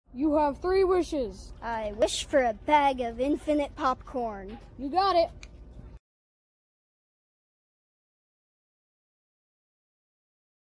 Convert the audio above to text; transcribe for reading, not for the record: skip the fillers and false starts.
You have 3 wishes. I wish for a bag of infinite popcorn. You got it.